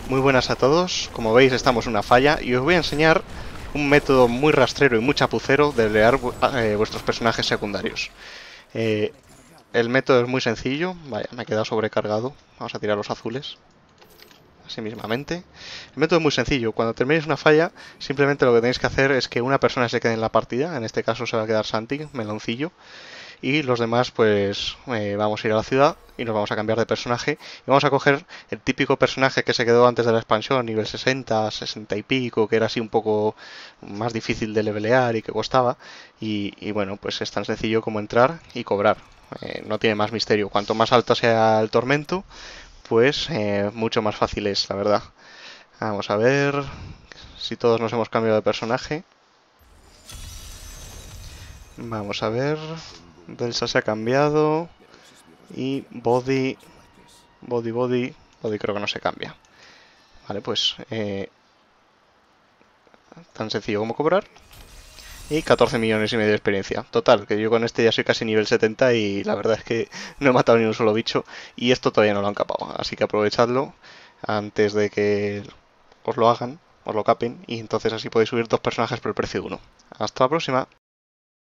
Muy buenas a todos, como veis estamos en una falla y os voy a enseñar un método muy rastrero y muy chapucero de leer vuestros personajes secundarios. Eh, el método es muy sencillo, vaya, me he quedado sobrecargado, vamos a tirar los azules, así mismamente. El método es muy sencillo, cuando terminéis una falla simplemente lo que tenéis que hacer es que una persona se quede en la partida, en este caso se va a quedar Santi, Meloncillo, y los demás pues vamos a ir a la ciudad y nos vamos a cambiar de personaje y vamos a coger el típico personaje que se quedó antes de la expansión, nivel 60, 60 y pico, que era así un poco más difícil de levelear y que costaba y bueno, pues es tan sencillo como entrar y cobrar. No tiene más misterio. Cuanto más alto sea el tormento, pues mucho más fácil es, la verdad. Vamos a ver si todos nos hemos cambiado de personaje. Vamos a ver. Delsa se ha cambiado. Y body creo que no se cambia. Vale, pues tan sencillo como cobrar. Y 14 millones y medio de experiencia. Total, que yo con este ya soy casi nivel 70 y la verdad es que no he matado ni un solo bicho. Y esto todavía no lo han capado. Así que aprovechadlo antes de que os lo hagan, os lo capen. Y entonces así podéis subir dos personajes por el precio de uno. Hasta la próxima.